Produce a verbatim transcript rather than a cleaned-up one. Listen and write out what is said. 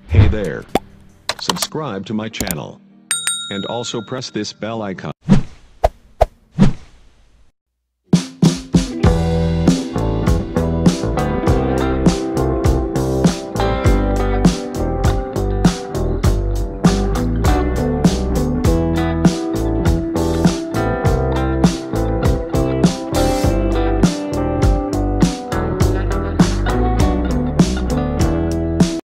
Hey there. Subscribe to my channel. And also press this bell icon.